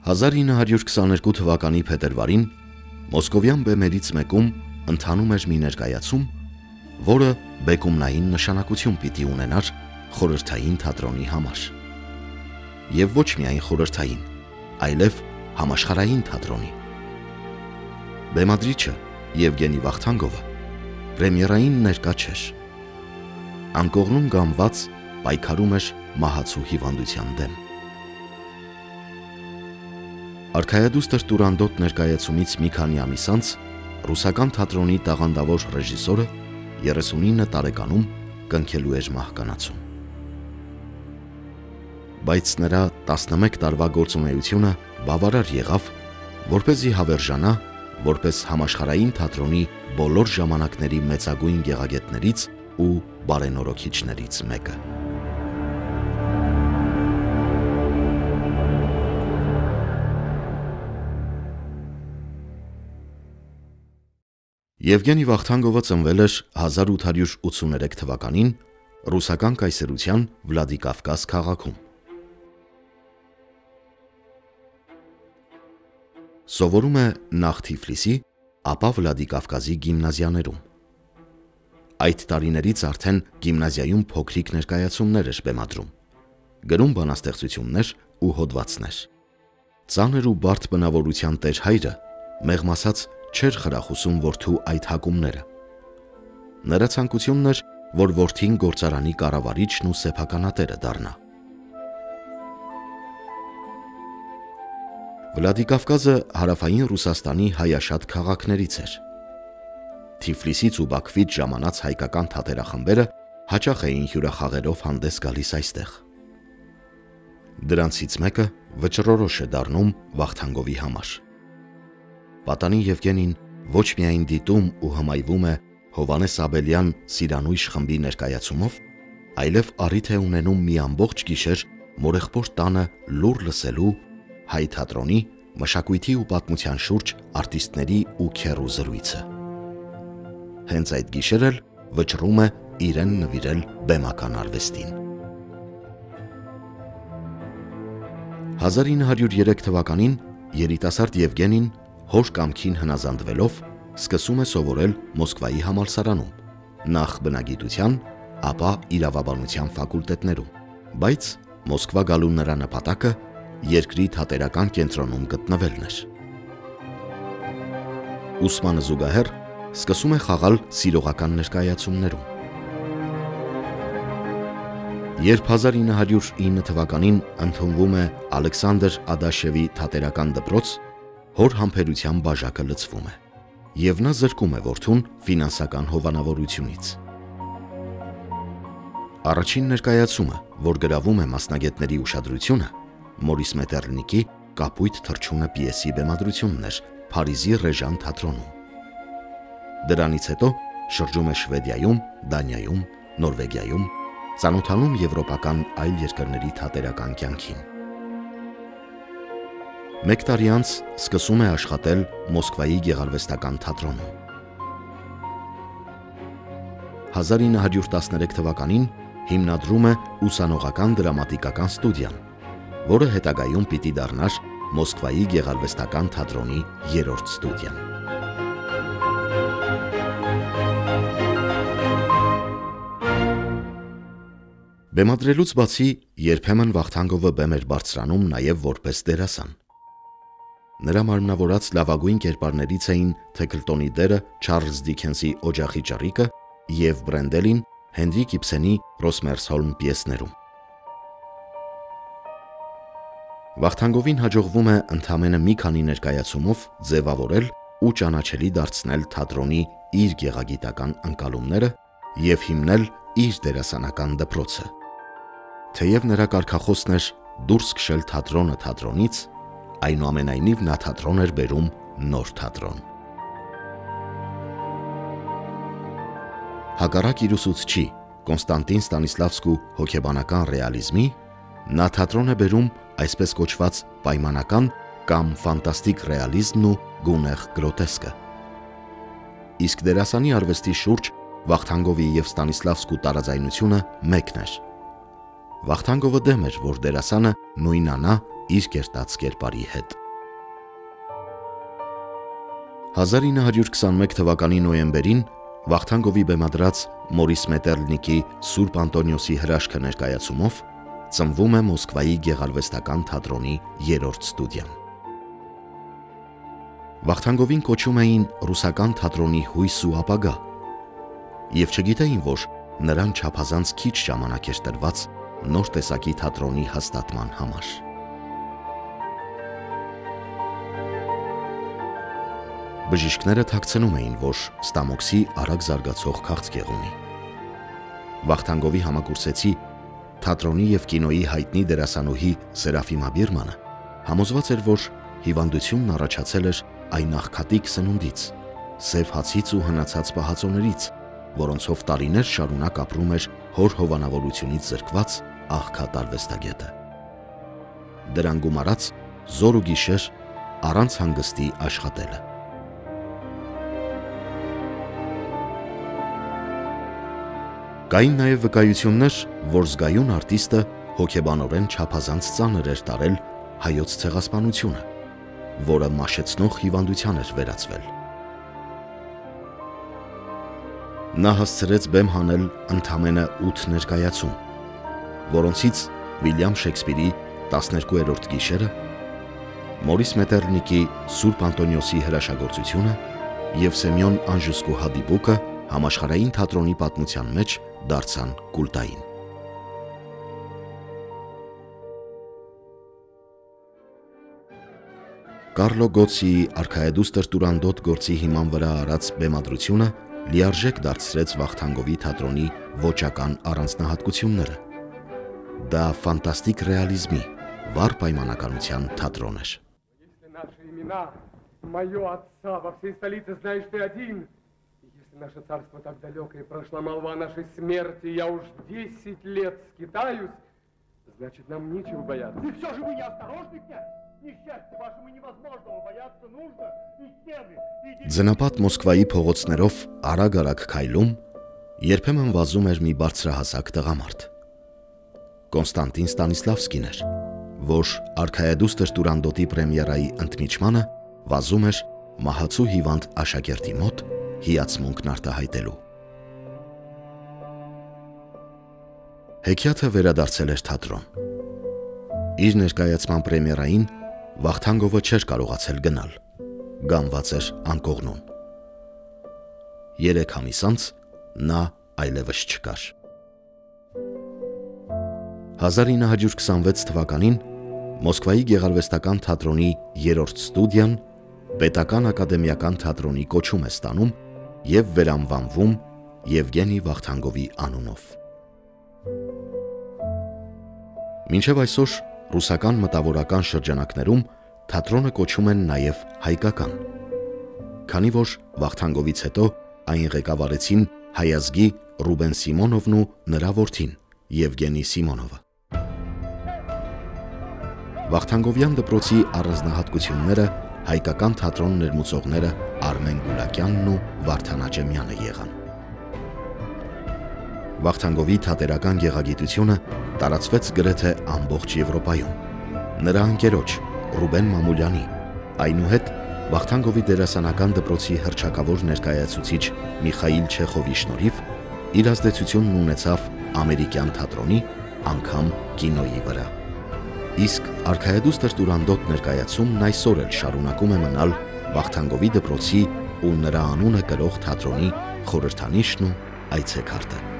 1922 թվականի փետրվարին Մոսկովյան բեմերից մեկում ընթանում էր մի ներկայացում, որը բեկումնային նշանակություն պիտի ունենար խորհրդային թատրոնի համար։ Եվ ոչ միայն խորհրդային, այլև համաշխարհային թատրոնի։ Բեմադրիչը Եվգենի Վախթանգովը պրեմիերային ներկա չէր։ Անկողնում գամված պայքարում էր մահացու հիվանդության դեմ։ Արքայադուստր Տուրանդոտ ներկայացումից մի քանի ամիս անց ռուսական թատրոնի տաղանդավոր ռեժիսորը 39 տարեկանում կնքելու էր մահկանացում։ Բայց նրա 11 տարվա գործունեությունը բավարար եղավ, որպեսզի հավերժանա որպես համաշխարհային թատրոնի բոլոր ժամանակների մեծագույն գեղագետներից ու բարենորոգիչներից մեկը։ Եվգենի Վախթանգովը ծնվել էր 1883 թվականին ռուսական կայսրության Վլադիկավկազ քաղաքում։ Սովորում է նախ Թիֆլիսի, ապա Վլադիկավկազի գիմնազիաներում։ Այդ տարիներից արդեն գիմնազիայում փոքրիկ ներկայացումներ էր բեմադրում, գրում բանաստեղծություններ ու հոդվածներ։ Ծանր ու բարդ բնավորության տեր հայրը մեղմ ասած չէր խրախուսում որդու այդ հակումները։ Նրա ցանկությունն էր, որ որդին գործարանի կառավարիչն ու սեփականատերը դառնա։ Վլադիկավկազը հարավային Ռուսաստանի հայաշատ քաղաքներից էր։ Թիֆլիսից ու Բաքվից ժամանած հայկական թատերախմբերը հաճախ էին հյուրախաղերով հանդես գալիս այստեղ։ Դրանցից մեկը վճռորոշ է դառնում Վախթանգովի համար։ Պատանի Եվգենին ոչ միայն դիտում ու հմայվում է Հովհաննես Աբելյան Սիրանույշ խմբի ներկայացումով, այլև առիթ է ունենում մի ամբողջ գիշեր մորեղբոր տանը լուռ լսելու հայ թատրոնի մշակույթի ու պատմության շուրջ արտիստների ու քեռու զրույցը։ Հենց այդ գիշեր էլ վճռում է իրեն նվիրել բեմական արվեստին։ 1903 թվականին երիտասարդ Եվգենին հոր կամքին հնազանդվելով սկսում է սովորել Մոսկվայի համալսարանում, նախ բնագիտության, ապա իրավաբանության ֆակուլտետներում, բայց Մոսկվա գալու նրա նպատակը երկրի թատերական կենտրոնում գտնվելն էր։ Ուսմանը զուգահեռ սկսում է խաղալ սիրողական ներկայացումներում։ Երբ 1909 թվականին ընդունվում է Ալեքսանդր Ադաշևի թատերական դպրոց, հոր համբերության բաժակը լցվում է, և նա զրկում է որդուն ֆինանսական հովանավորությունից։ Առաջին ներկայացումը, որ գրավում է մասնագետների ուշադրությունը, Մորիս Մետեռնիկի «Կապույտ թռչունը» պիեսի բեմադրությունն էր Փարիզի Ռեժան թատրոնում։ Դրանից հետո շրջում է Շվեդիայում, Դանիայում, Նորվեգիայում, ծանոթանում եվրոպական այլ երկրների թատերական կյանքին։ Մեկ տարի անց սկսում է աշխատել Մոսկվայի գեղարվեստական թատրոնում։ 1913 թվականին հիմնադրում է ուսանողական դրամատիկական ստուդիան, որը հետագայում պիտի դառնար Մոսկվայի գեղարվեստական թատրոնի երրորդ ստուդիան։ Բեմադրելուց բացի երբեմն Վախթանգովը բեմ էր բարձրանում նաև որպես դերասան։ Նրա մարմնավորած լավագույն կերպարներից էին Թեքլտոնի դերը Չարլզ Դիքենսի «Օջախի ճառիկը» և Բրենդելին Հենրիկ Իբսենի «Ռոսմերսհոլմ» պիեսներում։ Վախթանգովին հաջողվում է ընդամենը մի քանի ներկայացումով ձևավորել ու ճանաչելի դարձնել թատրոնի իր գեղագիտական ընկալումները և հիմնել իր դերասանական դպրոցը։ Թեև նրա կարգախոսն էր դուրս քշել թատրոնը թատրոնից, այնուամենայնիվ նա թատրոն էր բերում նոր թատրոն։ Հակառակ իր ուսուցչի Կոնստանտին Ստանիսլավսկու հոգեբանական ռեալիզմի, նա թատրոն է բերում այսպես կոչված պայմանական կամ ֆանտաստիկ ռեալիզմն ու գունեղ գրոտեսկը։ Իսկ դերասանի արվեստի շուրջ Վախթանգովի և Ստանիսլավսկու տարաձայնությունը մեկն էր։ Վախթանգովը դեմ էր, որ դերասանը նույնանա իր կերտած կերպարի հետ։ 1921 թվականի նոյեմբերին Վախթանգովի բեմադրած Մորիս Մետերլնիկի Սուրբ Անտոնիոսի հրաշքը ներկայացումով ծնվում է Մոսկվայի գեղարվեստական թատրոնի 3-րդ ստուդիան։ Վախթանգովին կոչում էին ռուսական թատրոնի հույս ու ապագա, և չգիտեին, որ նրան չափազանց քիչ ժամանակ էր տրված նոր տեսակի թատրոնի հաստատման համար։ Բժիշկները թաքցնում էին, որ Ստամոքսի արագ զարգացող քաղցկեղ ունի։ Վախթանգովի համակուրսեցի թատրոնի և կինոյի հայտնի դերասանուհի Սերաֆիմա Բիրմանը համոզված էր, որ հիվանդությունն առաջացել էր այն աղքատիկ սնունդից, սև հացից ու հնացած պահածոներից, որոնցով տարիներ շարունակ ապրում էր հոր հովանավորությունից զրկված աղքատ արվեստագետը։ Դրան գումարած զոր ու գիշեր առանց հանգստի աշխատելը։ Կային նաև վկայություններ, որ զգայուն արտիստը հոգեբանորեն չափազանց ծանր էր տարել հայոց ցեղասպանությունը, որը մաշեցնող հիվանդության էր վերածվել։ Նա հասցրեց բեմ հանել ընդամենը 8 ներկայացում, որոնցից Վիլյամ Շեքսպիրի 12-րդ գիշերը, Մորիս Մետերլնիկի Սուրբ Անտոնիոսի հրաշագործությունը և Սեմյոն Անժուսկու հանդիպուկը համաշխարհային թատրոնի պատմության մեջ դարձան կուլտային։ Կարլո Գոցիի «Արքայադուստր Տուրանդոտ» գործի հիման վրա արած բեմադրությունը լիարժեք դարձրեց Վախթանգովի թատրոնի ոճական առանձնահատկությունները։ Դա ֆանտաստիկ ռեալիզմի, վառ պայմանականության թատրոն էր։ Наше царство так далеко и прошла молва нашей смерти, я уж 10 лет скитаюсь, значит, нам нечего бояться. И все же вы неосторожны, князь! Несчастье вашему невозможного бояться нужно, и стены, и... Ձնապատ Մոսկվայի փողոցներով արագ-արագ քայլում, երբեմն վազում էր մի բարձրահասակ տղամարդ։ Կոնստանտին Ստանիսլավսկին էր, որ «Արքայադուստր Տուրանդոտի» պրեմիերայի ընդմիջմանը վազում էր մահացու հիվանդ աշակերտի մոտ հիացմունքն արտահայտելու։ Հեքիաթը վերադարձել էր թատրոն։ Իր ներկայացման պրեմիերային Վախթանգովը չէր կարողացել գնալ, գանված էր անկողնուն։ 3 ամիս անց նա այլևս չկար։ 1926 թվականին Մոսկվայի գեղարվեստական թատրոնի 3-րդ ստուդիան Պետական ակադեմիական թատրոնի կոչում է ստանում և վերանվանվում Եվգենի Վախթանգովի անունով։ Մինչև այսօր ռուսական մտավորական շրջանակներում թատրոնը կոչում են նաև հայկական, քանի որ Վախթանգովից հետո այն ղեկավարեցին հայազգի Ռուբեն Սիմոնովն ու նրա որդին Եվգենի Սիմոնովը։ Վախթանգովյան դպրոցի առանձնահատկությունները հայկական թատրոն ներմուծողները Արմեն Գուլակյանն ու Վարդան Աճեմյանը եղան։ Վախթանգովի թատերական գեղագիտությունը տարածվեց գրեթե ամբողջ Եվրոպայում։ Նրա ընկերոջ Ռուբեն Մամուլյանի, այնուհետ Վախթանգովի դերասանական դպրոցի հռչակավոր ներկայացուցիչ Միխայիլ Չեխովի շնորհիվ իր ազդեցությունն ունեցավ ամերիկյան թատրոնի, անգամ կինոյի վրա։ Իսկ «Արքայադուստր Տուրանդոտ» ներկայացումն այսօր էլ շարունակում է մնալ Վախթանգովի դպրոցի ու նրա անունը կրող թատրոնի խորհրդանիշն ու այցեքարտը։